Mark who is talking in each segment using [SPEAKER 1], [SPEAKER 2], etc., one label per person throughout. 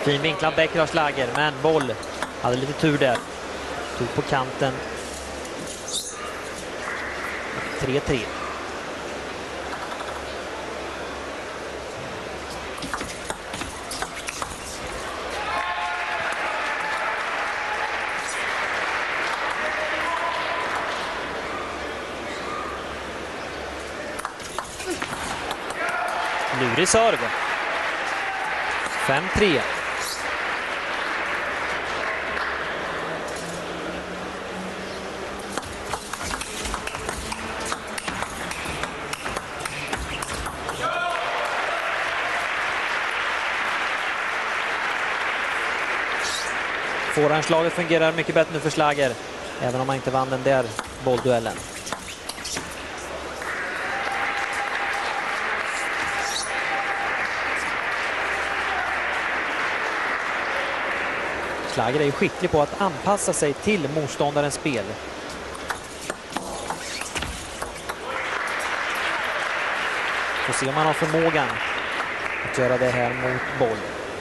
[SPEAKER 1] Fin vinklad Becker av Schlager, men boll hade lite tur där. Tog på kanten. 3-3. Lurig serv. 5-3. Forehandslaget fungerar mycket bättre nu för Schlager, även om man inte vann den där bollduellen. Schlager är ju skicklig på att anpassa sig till motståndarens spel. Får se om man har förmågan att göra det här mot boll.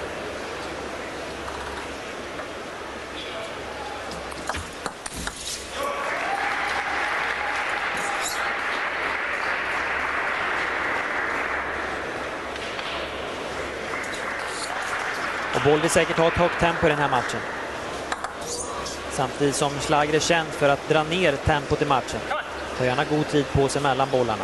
[SPEAKER 1] Och boll vill säkert ha ett högt tempo i den här matchen. Samtidigt som Schlager är känd för att dra ner tempot i matchen. Ta gärna god tid på sig mellan bollarna.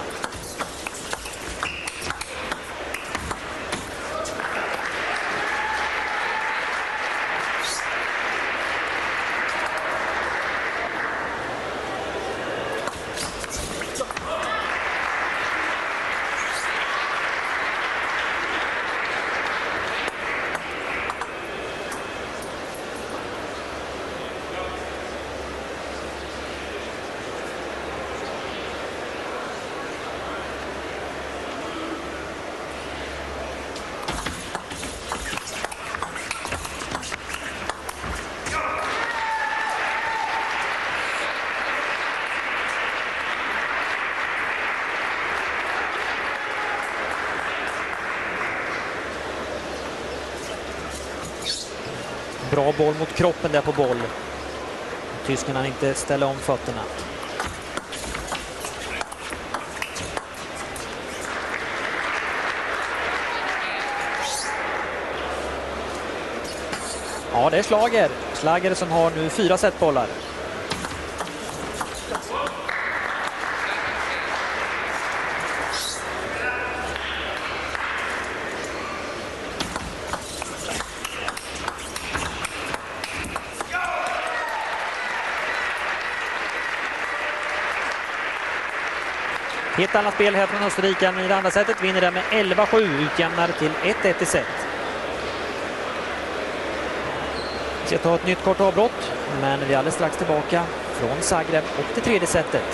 [SPEAKER 1] Bra boll mot kroppen där på boll. Tyskarna inte ställa om fötterna. Ja, det är Schlager. Schlager som har nu 4 setbollar. Helt annat spel här från Österrike i det andra setet. Vinner det med 11-7. Utjämnar till 1-1 i set. Vi ska ta ett nytt kort avbrott. Men vi är alldeles strax tillbaka från Zagreb och det tredje setet.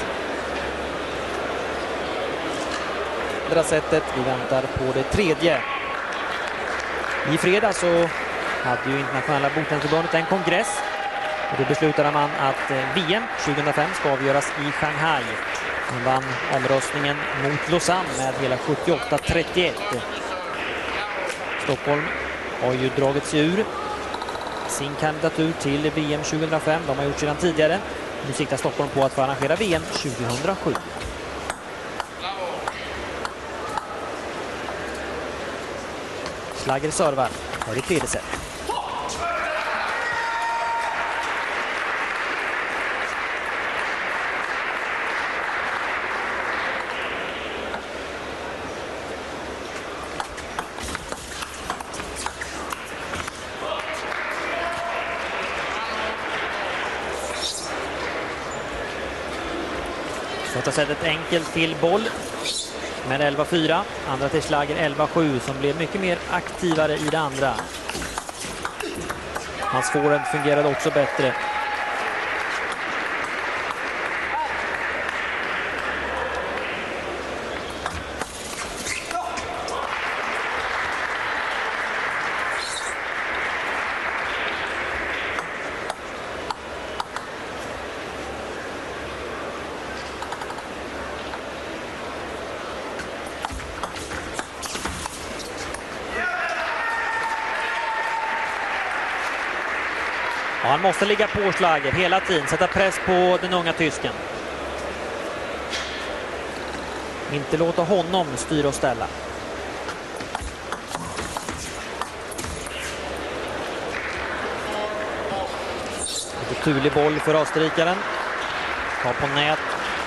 [SPEAKER 1] Andra setet. Vi väntar på det tredje. I fredag så hade ju Internationella Bordtennisförbundet en kongress. Och då beslutade man att VM 2005 ska avgöras i Shanghai. Man vann omröstningen mot Lausanne med hela 78-31. Stockholm har ju dragit sig ur sin kandidatur till VM 2005. De har gjort sedan tidigare. Nu siktar Stockholm på att få arrangera VM 2007. Schlager servar för i tredje set. Första setet enkelt till boll med 11-4. Andra till Schlager 11-7 som blev mycket mer aktivare i det andra. Hans forehand fungerade också bättre. Ja, han måste ligga på Schlager hela tiden, sätta press på den unga tysken. Inte låta honom styra och ställa. Lite turlig boll för österrikaren. Ta på nät.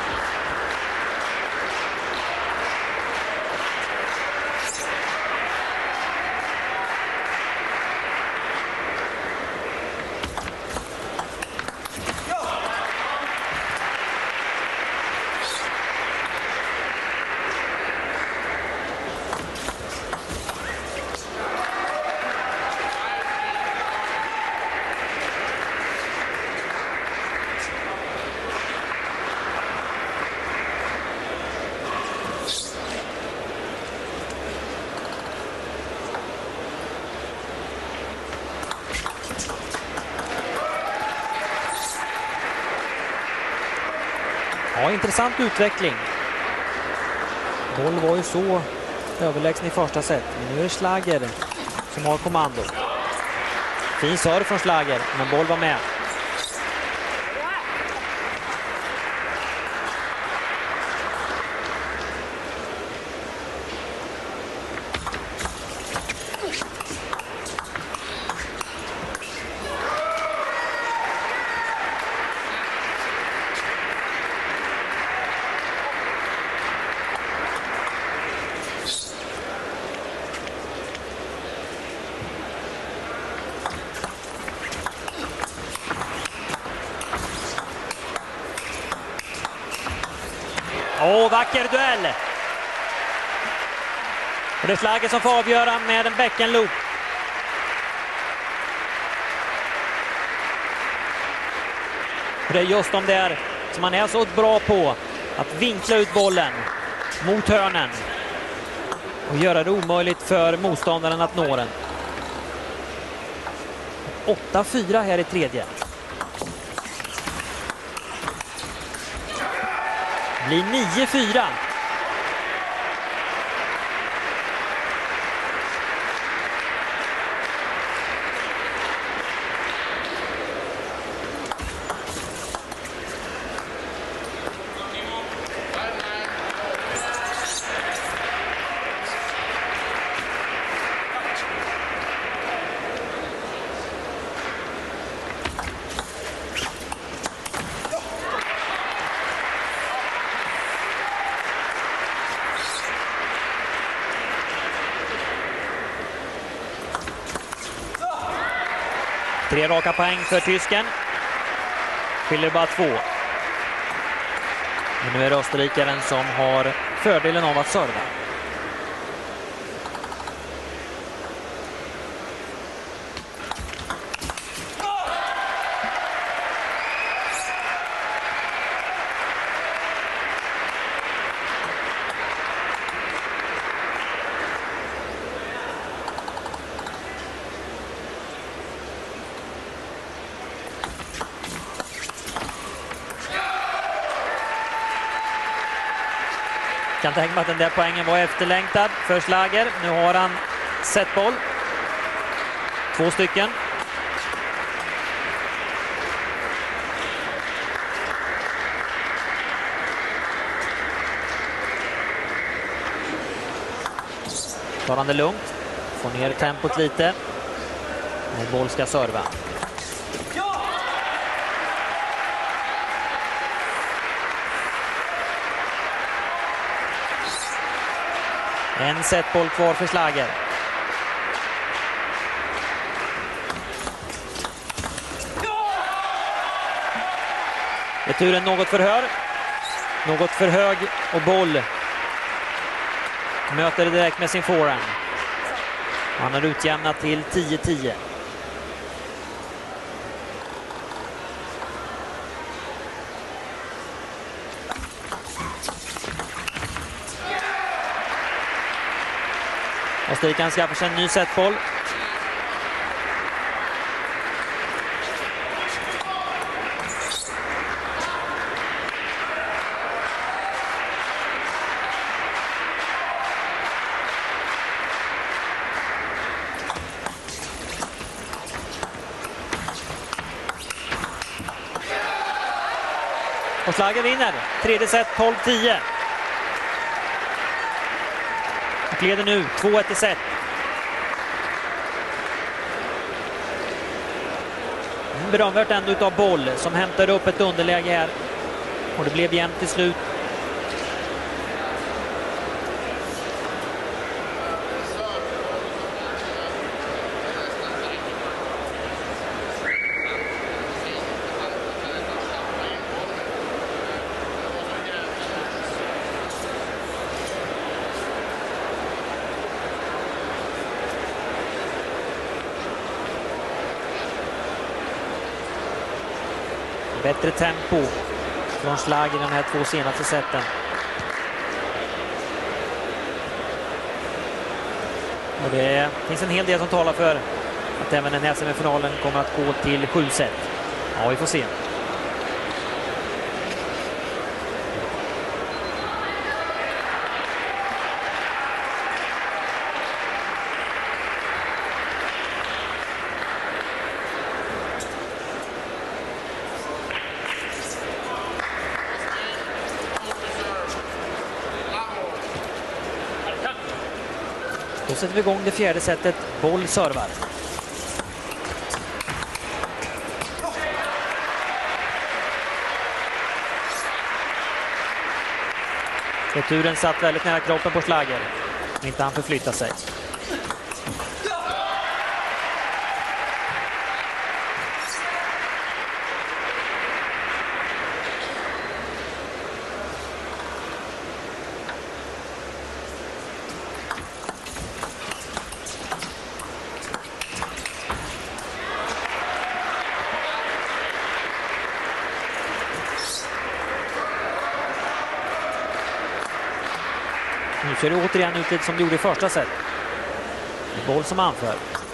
[SPEAKER 1] Ja, intressant utveckling. Boll var ju så överlägsen i första set. Men nu är det Schlager som har kommando. Fin serve från Schlager, men boll var med. Vacker duell. Och det är Schlager som får avgöra med en bäckenloop. Det är just om det är som man är så bra på, att vinkla ut bollen mot hörnen och göra det omöjligt för motståndaren att nå den. 8-4 här i tredje. Blir 9-4. Tre raka poäng för tysken. Skiljer bara 2. Men nu är det österrikaren som har fördelen av att serva. Kan tänka mig att den där poängen var efterlängtad för Schlager. Nu har han setboll. 2 stycken. Tar han det lugnt. Får ner tempot lite. Och boll ska serva. En setboll kvar för Schlager. Returen något för hög och boll möter det direkt med sin forehand. Han har utjämnat till 10-10. Österrikaren skaffar sig en ny setboll. Schlager vinner. Tredje set 12-10. Och leder nu 2-1 i set. Berömvärt ändå utav Boll som hämtade upp ett underläge här. Och det blev jämnt till slut. Bättre tempo från Schlager i de här två senaste seten. Och det finns en hel del som talar för att även den här semifinalen kommer att gå till 7 set. Ja, vi får se. Då sätter vi igång det fjärde setet. Boll servar. Returen satt väldigt nära kroppen på Schlager. Men inte han förflyttar sig. Nu ser det återigen ut som det gjorde i första set. Boll som anför.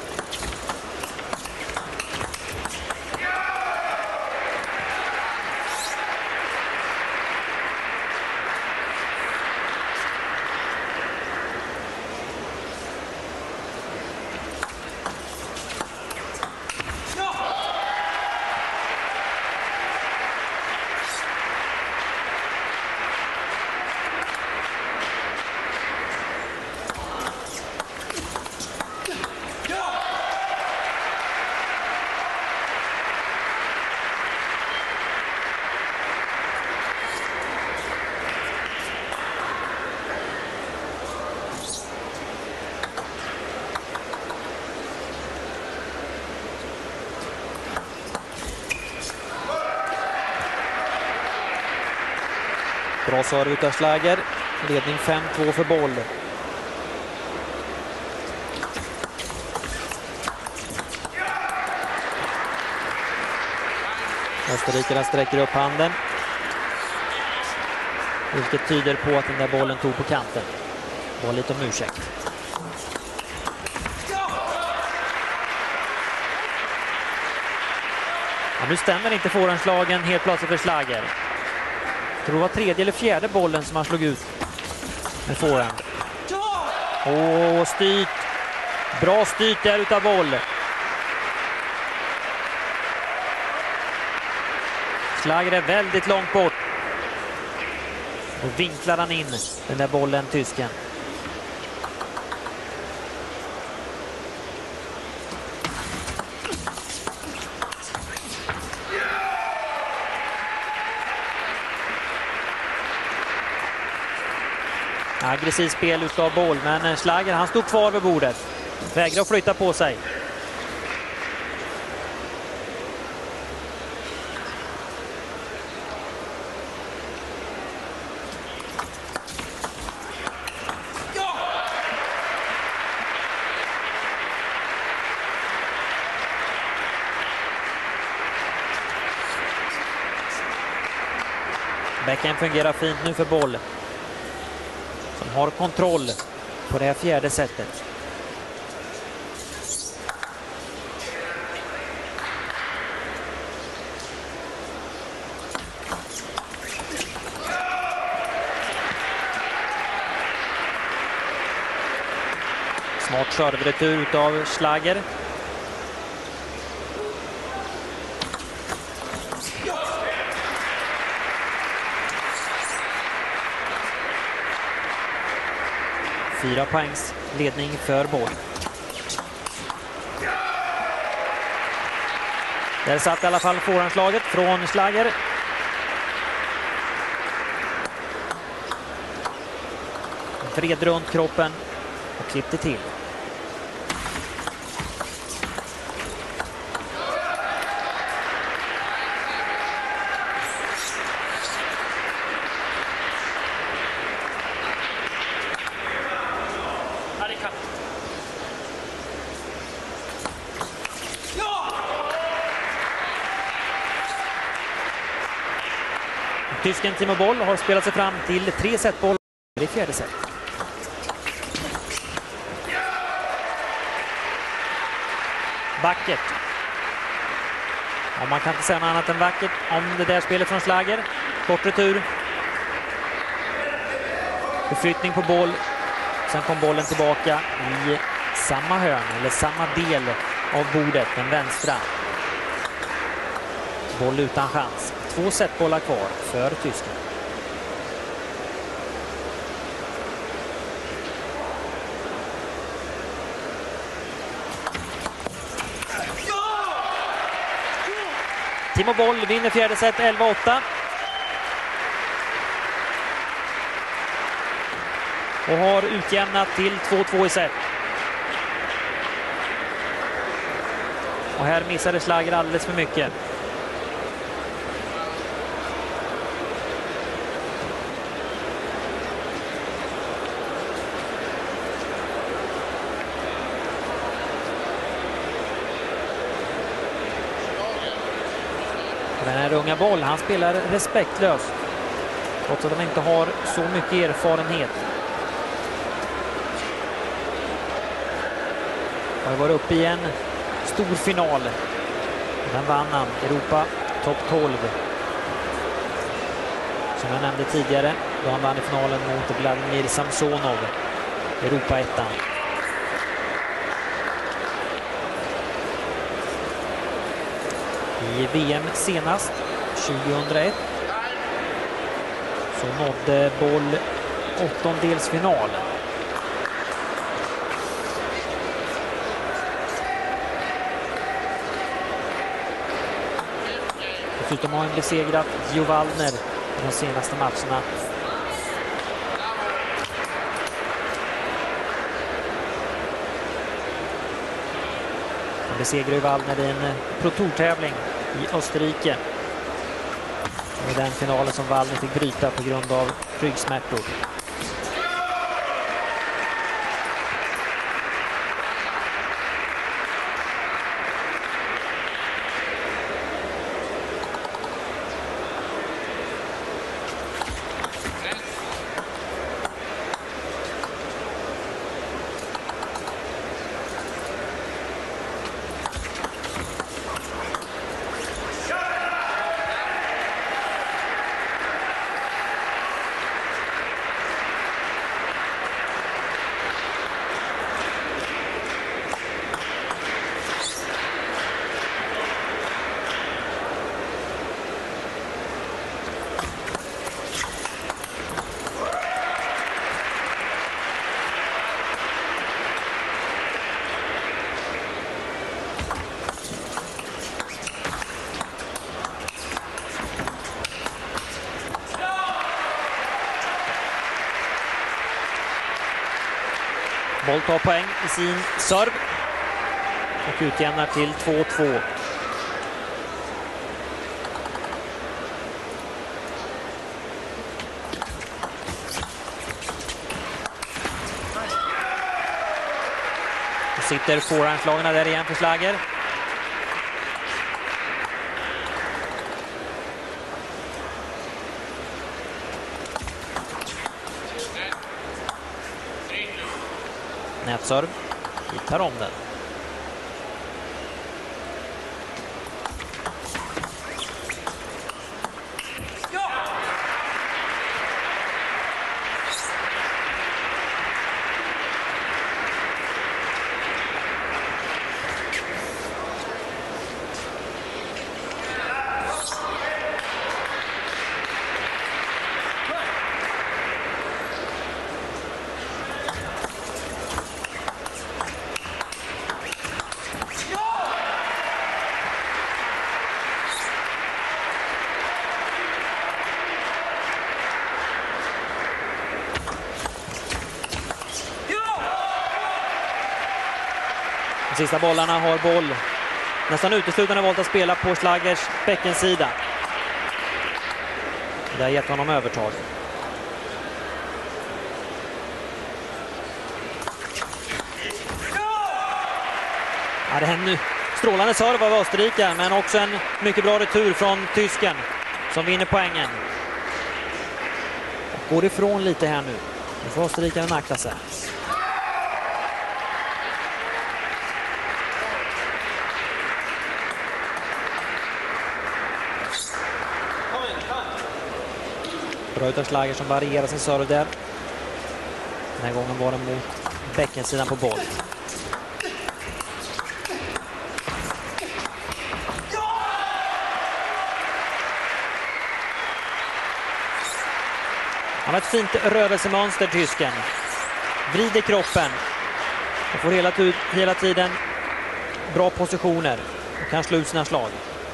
[SPEAKER 1] Bra serve utav Schlager. Ledning 5-2 för Boll. Österrikarna sträcker upp handen. Vilket tyder på att den där bollen tog på kanten. Boll lite om ursäkt. Ja, nu stämmer inte forehandslagen helt plötsligt för Schlager. Jag tror det var tredje eller fjärde bollen som han slog ut med forehand. Åh, styrt. Bra styrt där utav Boll. Schlager är väldigt långt bort. Och vinklar han in den där bollen, tysken. Aggressiv spel utav Boll, men Schlager han stod kvar vid bordet. Vägrar att flytta på sig. Backhand fungerar fint nu för Boll. Som har kontroll på det här fjärde setet. Smart serveretur utav Schlager. 4 poängs ledning för Boll. Där satt i alla fall forehandslaget från Schlager. Vred runt kroppen och klippte till. Tysken Timo Boll har spelat sig fram till 3 setboll i fjärde set. Vackert. Ja, man kan inte säga något annat än vackert om det där spelet från Schlager. Kort retur. Förflyttning på Boll. Sen kom bollen tillbaka i samma hörn eller samma del av bordet, den vänstra. Boll utan chans. 2 setbollar kvar för tysken. Timo Boll vinner fjärde set 11-8. Och har utjämnat till 2-2 i set. Och här missade Schlager alldeles för mycket. Den här unga Boll, han spelar respektlöst. Trots att de inte har så mycket erfarenhet. Har varit uppe i en stor final. Den vann han, Europa topp 12. Som jag nämnde tidigare, då han vann i finalen mot Vladimir Samsonov, Europa 1. I VM senast, 2001, så nådde Boll åttondelsfinal. Dessutom har han besegrat Gio Waldner i de senaste matcherna. Han besegrade Waldner i en Pro Tour-tävling i Österrike. Och i den finalen som Waldner fick bryta på grund av ryggsmärtor. Boll tar poäng i sin serv och utjämnar till 2-2. Sitter forehandslagarna där igen för Schlager. Nätserv, hittar om den. De sista bollarna har boll nästan uteslutande valt att spela på Schlagers bäckensida. Det har gett honom övertag. Ja, det är en strålande serv av Österrike, men också en mycket bra retur från tysken som vinner poängen. Och går ifrån lite här nu. Nu får österrikaren akta sig. Bra utav Schlager som varierar sin serv där. Den här gången var den mot bäckensidan på boll. Han har ett fint rörelsemönster, tysken. Vrider kroppen och får hela tiden bra positioner och kan slå ut sina slag.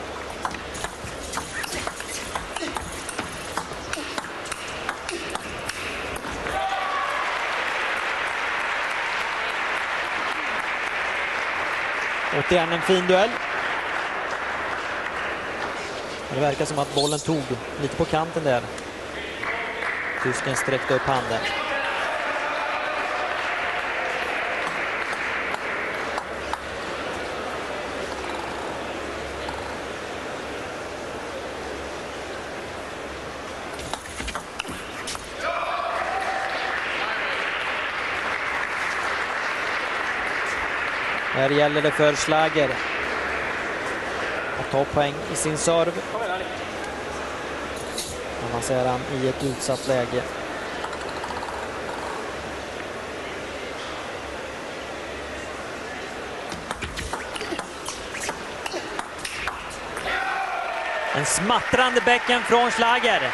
[SPEAKER 1] Återigen en fin duell. Det verkar som att bollen tog lite på kanten där. Tysken sträckte upp handen. Här gäller det för Schlager att ta poäng i sin serv. Man ser han i ett utsatt läge. En smattrande bäcken från Schlager.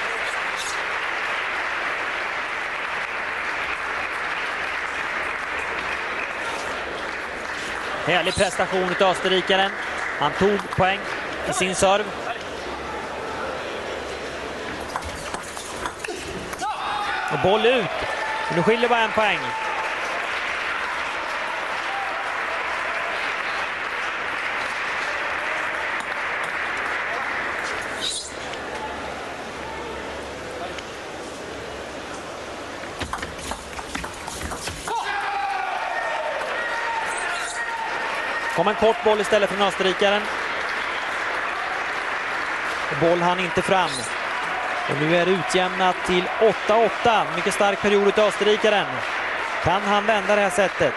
[SPEAKER 1] Härlig prestation av österrikaren. Han tog poäng i sin serv. Och boll ut. Nu skiljer bara en poäng. Kom en kort boll istället från österrikaren. Boll han inte fram. Och nu är det utjämnat till 8-8. Mycket stark period utav österrikaren. Kan han vända det här sättet?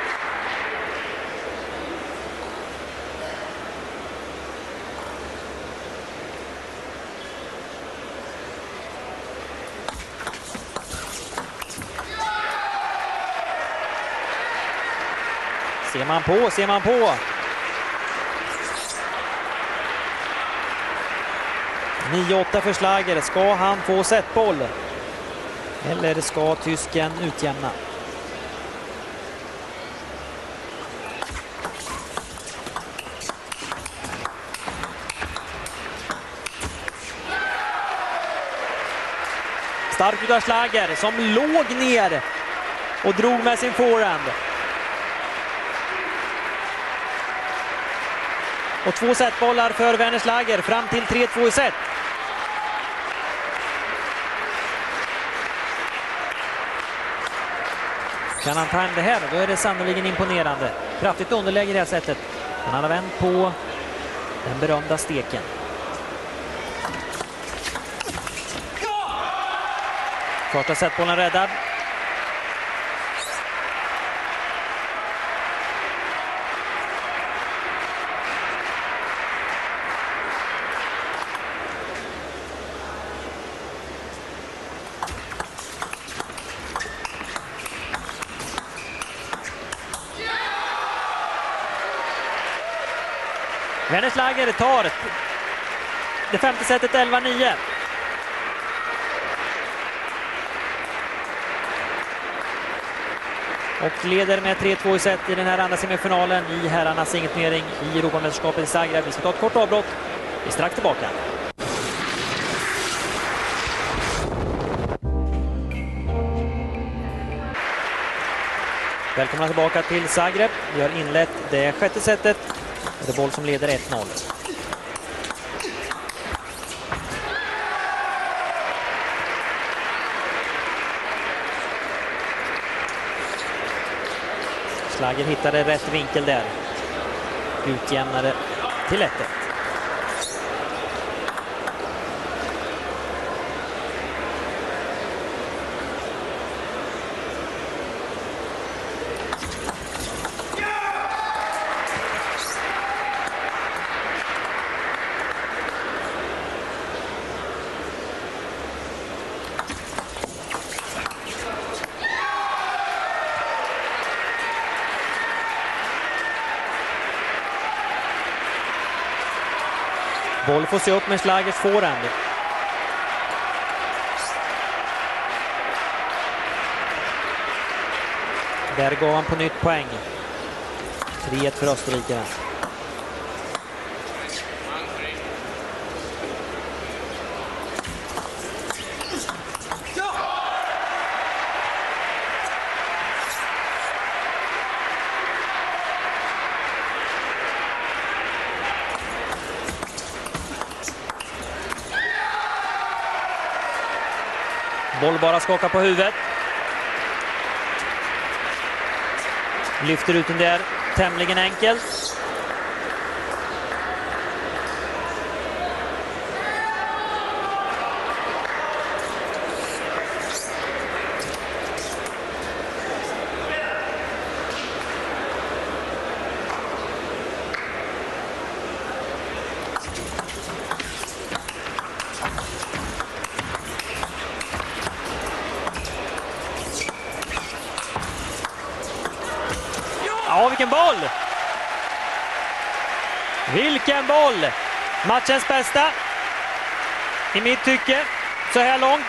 [SPEAKER 1] Ser man på. 9-8 för Schlager. Ska han få setboll? Eller ska tysken utjämna? Stark utav Schlager som låg ner och drog med sin forehand. Och 2 setbollar för Werner Schlager fram till 3-2 i set. Kan han ta hem det här, då är det sannolikt imponerande. Kraftigt underläge i det här sättet. Men han har vänt på den berömda steken. Första setbollen räddad. Werner Schlager tar det femte setet 11-9. Och leder med 3-2 i set i den här andra semifinalen i herrarnas singelturnering i Europamästerskapet i Zagreb. Vi ska ta ett kort avbrott. Vi är strax tillbaka. Välkomna tillbaka till Zagreb. Vi har inlett det sjätte setet. Det är boll som leder 1-0. Schlager hittade rätt vinkel där. Utjämnade till 1-1. Boll får se upp med Schlagers forehand. Där går han på nytt poäng. 3-1 för Österrike. Boll bara skakar på huvudet. Lyfter ut den där tämligen enkelt. Ja, vilken boll! Vilken boll! Matchens bästa. I mitt tycke. Så här långt.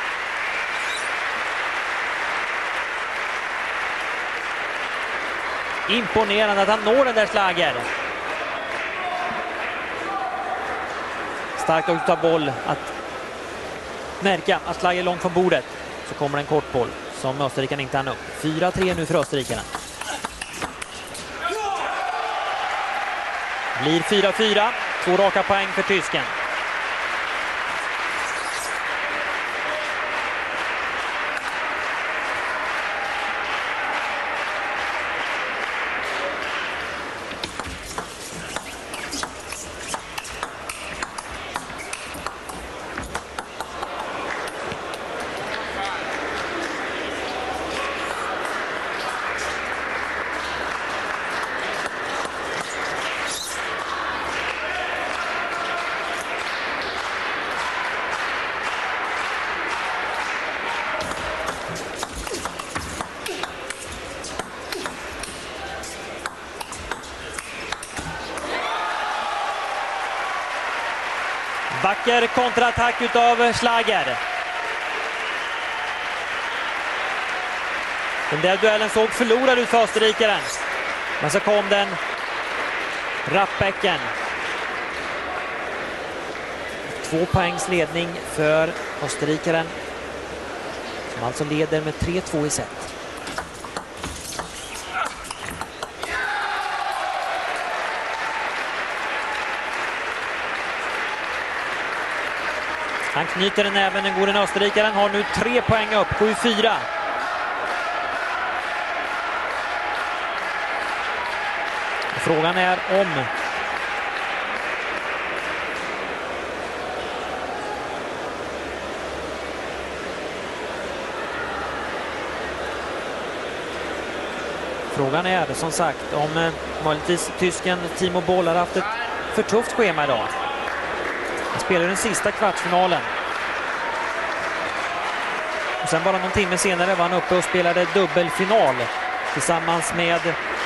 [SPEAKER 1] Imponerande att han når den där Schlager. Starkt att ta boll. Att märka att Schlager är långt från bordet. Så kommer en kort boll som Österriken inte hann upp. 4-3 nu för Österrikerna. Blir 4-4. 2 raka poäng för tysken. Vacker kontraattack utav Schlager. Den där duellen såg förlorad ut för österrikaren. Men så kom den. Rappbäcken. 2 poängs ledning för österrikaren. Som alltså leder med 3-2 i set. Han knyter den även den gode österrikaren. Har nu 3 poäng upp. 7-4. Frågan är om frågan är som sagt om möjligtvis tysken Timo Boll har haft ett för tufft schema idag. Han spelar den sista kvartsfinalen. Och sen bara någon timme senare var han uppe och spelade dubbelfinal tillsammans med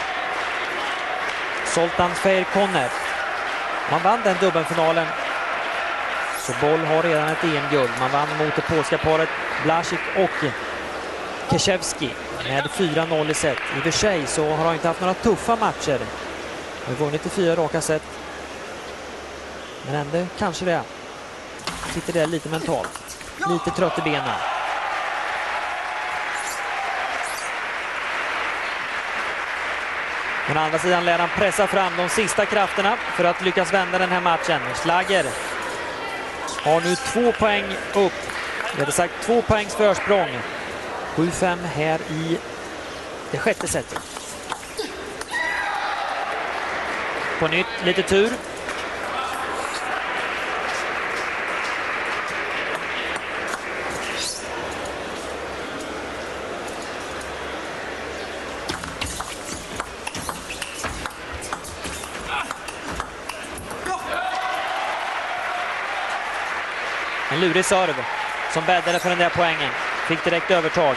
[SPEAKER 1] Zoltan Fejer-Konner. Man vann den dubbelfinalen. Så Boll har redan ett EM-guld. Man vann mot det polska paret Blasik och Keszewski med 4-0 i set. I och för sig så har han inte haft några tuffa matcher. Han har vunnit i 4 raka set. Men ändå kanske det sitter där lite mentalt. Lite trött i benen. Men å andra sidan lär han pressa fram de sista krafterna för att lyckas vända den här matchen. Schlager har nu 2 poäng upp. Det hade sagt 2 poängs försprång. 7-5 här i det sjätte setet. På nytt lite tur. En lurig serv som bäddade för den där poängen. Fick direkt övertag.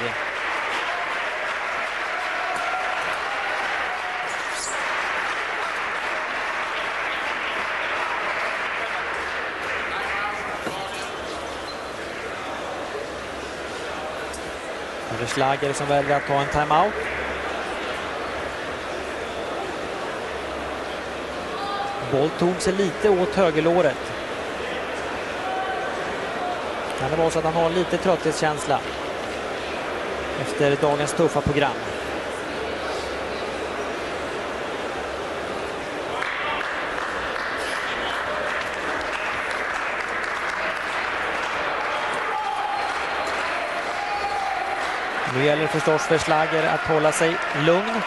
[SPEAKER 1] Det är Schlager som väljer att ta en timeout. Boll tog sig lite åt högerlåret. Kan det vara så att han har lite trötthetskänsla efter dagens tuffa program. Nu gäller det förstås för Schlager att hålla sig lugn.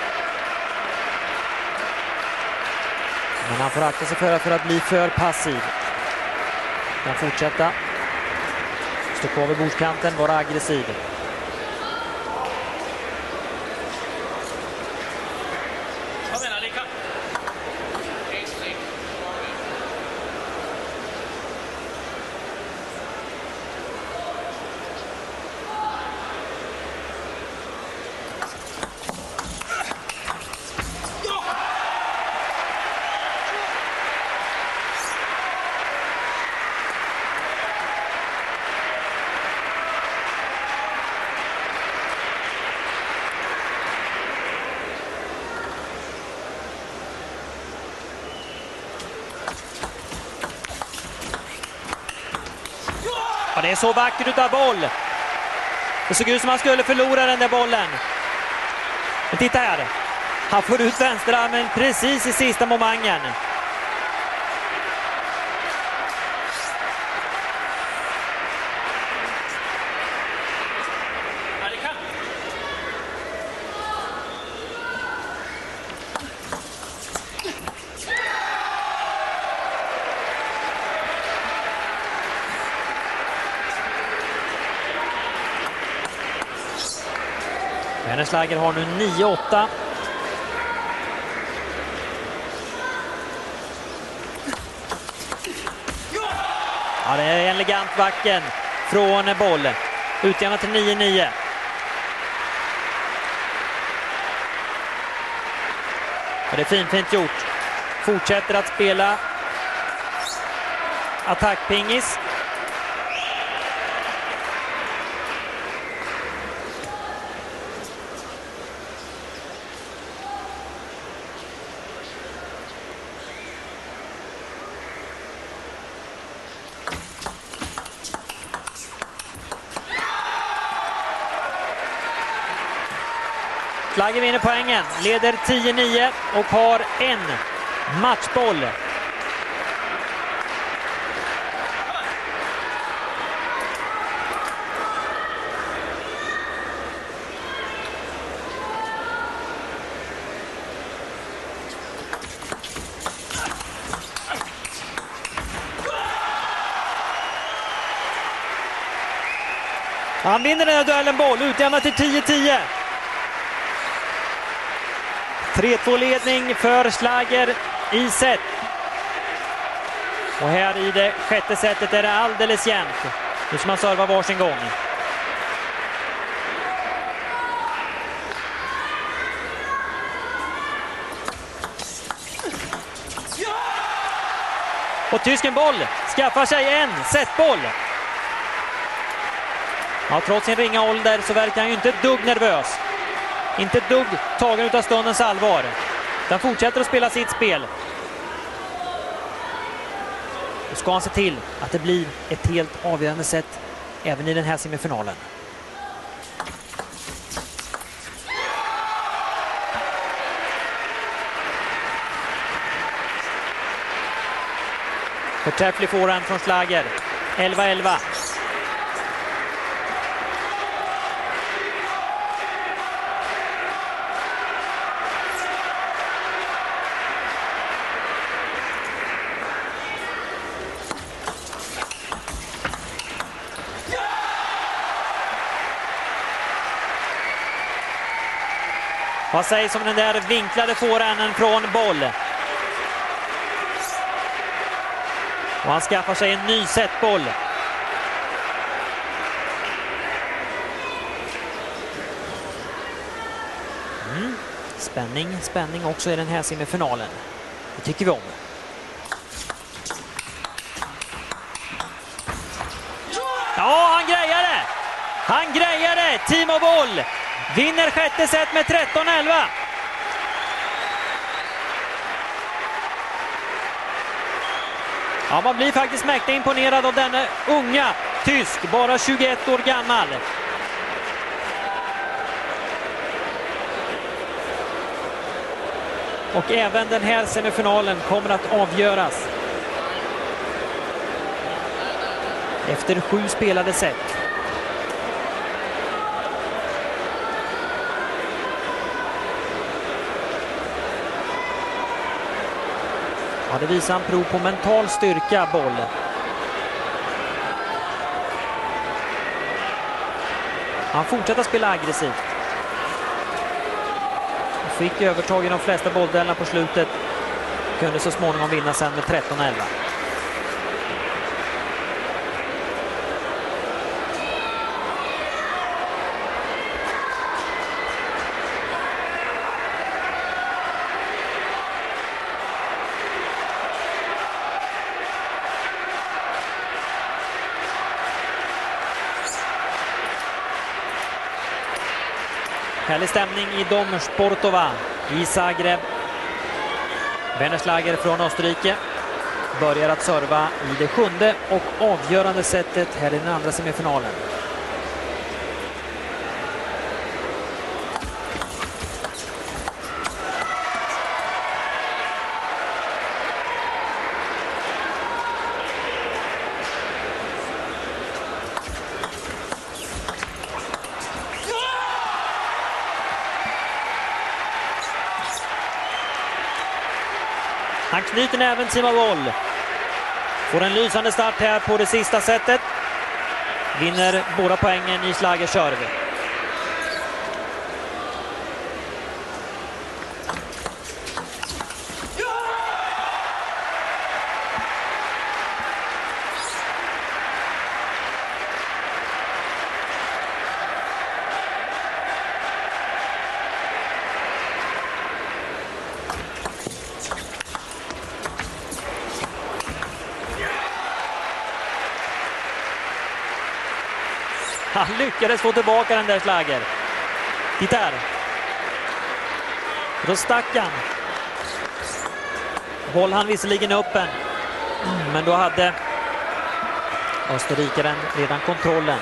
[SPEAKER 1] Men han får akta sig för att bli för passiv. Han kan fortsätta. Stå kvar vid bordskanten, vara aggressiv. Ja, det är så vackert utav boll. Det såg ut som han skulle förlora den där bollen. Men titta här. Han får ut vänsterarmen precis i sista momangen. Schlager har nu 9-8. Ja, det är en elegant backen från boll. Utjämnat till 9-9. Ja, det är fint gjort. Fortsätter att spela attackpingis. Schlager vinner poängen, leder 10-9 och har en matchboll. Han vinner den här duellen boll, utjämnat till 10-10. 3-2-ledning för Schlager i set. Och här i det sjätte setet är det alldeles jämnt. Nu ska man serva varsin gång. Och tysken boll skaffar sig en setboll. Ja, trots sin ringa ålder så verkar han ju inte ett dugg nervös. Inte ett dugg tagen utav stundens allvar. Den fortsätter att spela sitt spel. Då ska han se till att det blir ett helt avgörande set även i den här semifinalen. Förträfflig forehand från Schlager. 11-11. Vad sägs om den där vinklade forehanden från Boll? Och han skaffar sig en ny setboll. Spänning också i den här semifinalen. Det tycker vi om. Ja, han grejar det! Timo Boll vinner sjätte set med 13-11. Ja, man blir faktiskt mäktigt imponerad av denna unga tysk, bara 21 år gammal. Och även den här semifinalen kommer att avgöras efter 7 spelade set. Ja, det visar han prov på mental styrka, Boll. Han fortsätter spela aggressivt. Fick övertag i de flesta bolldelarna på slutet. Kunde så småningom vinna sen med 13-11. Härlig stämning i Dom Sportova i Zagreb. Werner Schlager från Österrike börjar att serva i det 7:e och avgörande setet här i den andra semifinalen. Han knyter även Timo Boll. Får en lysande start här på det sista setet. Vinner båda poängen i Schlagers serve. Han lyckades få tillbaka den där Schlager. Titta här. Då stack han. Boll han visserligen öppen. Men då hade österrikaren redan kontrollen.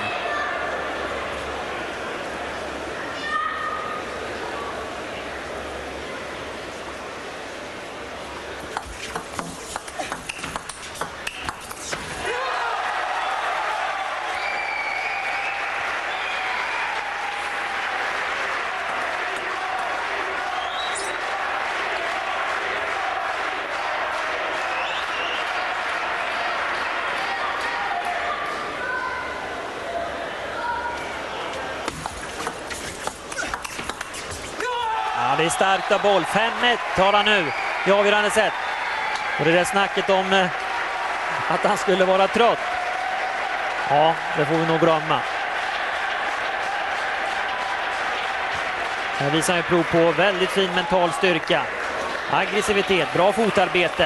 [SPEAKER 1] Ja, det är starkt av Boll. 5-1 tar han nu i avgörande set. Och det där snacket om att han skulle vara trött. Ja, det får vi nog glömma. Här visar han prov på väldigt fin mental styrka. Aggressivitet, bra fotarbete.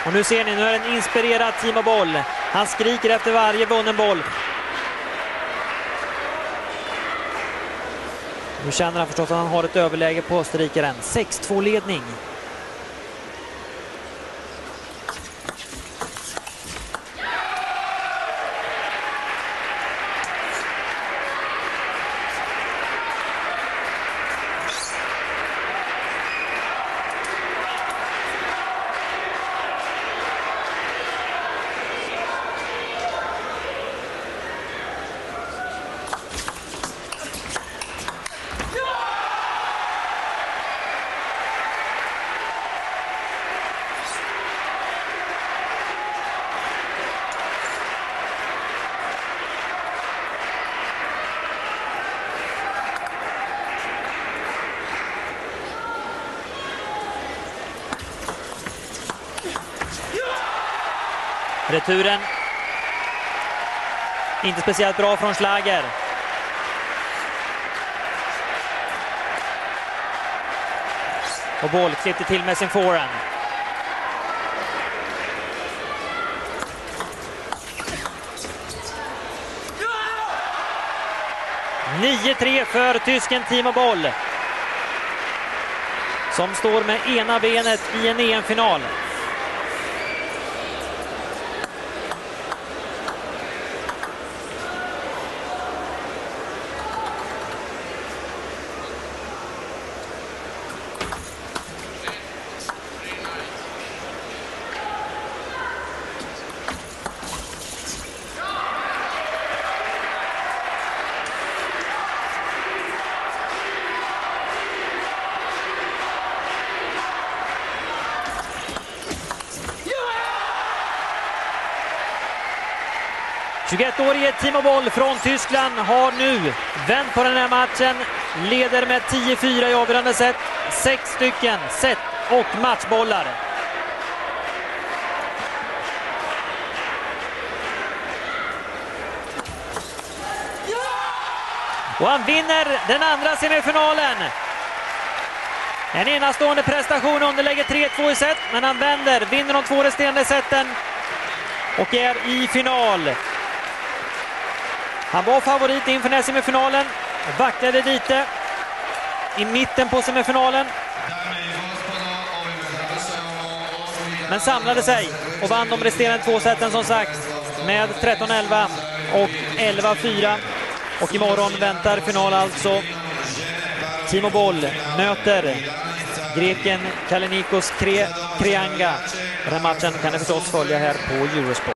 [SPEAKER 1] Och nu ser ni, nu är det en inspirerad Timo Boll. Han skriker efter varje vunnen boll. Nu känner han förstås att han har ett överläge på österrikaren. 6-2 ledning. Returen inte speciellt bra från Schlager. Och Boll klippte till med sin forehand. Ja! 9-3 för tysken Timo Boll, som står med ena benet i en EM-final. Ja! 21-årige Timo Boll från Tyskland har nu vänt på den här matchen. Leder med 10-4 i avgörande set. 6 stycken set och matchbollar. Och han vinner den andra semifinalen. En enastående prestation, underlägger 3-2 i set, men han vinner de 2 resterande seten och är i final. Han var favorit inför den här semifinalen, vacklade lite i mitten på semifinalen, men samlade sig och vann de resterande 2 seten som sagt med 13-11 och 11-4. Och imorgon väntar final alltså. Timo Boll möter greken Kallinikos Kreanga. Den här matchen kan ni förstås följa här på Eurosport.